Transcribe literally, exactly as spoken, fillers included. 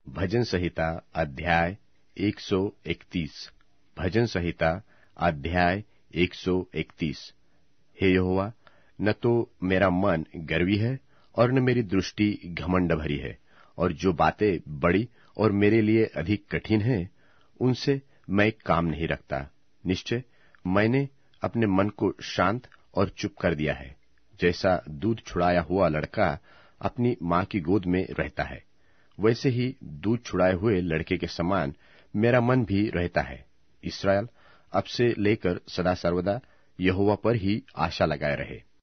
भजन संहिता अध्याय एक सौ इकतीस। भजन संहिता अध्याय एक सौ इकतीस। हे यहोवा, न तो मेरा मन गर्वी है और न मेरी दृष्टि घमंड भरी है, और जो बातें बड़ी और मेरे लिए अधिक कठिन हैं, उनसे मैं काम नहीं रखता। निश्चय मैंने अपने मन को शांत और चुप कर दिया है, जैसा दूध छुड़ाया हुआ लड़का अपनी माँ की गोद में रहता है, वैसे ही दूध छुड़ाए हुए लड़के के समान मेरा मन भी रहता है। इस्राएल अब से लेकर सदा सर्वदा यहोवा पर ही आशा लगाए रहे।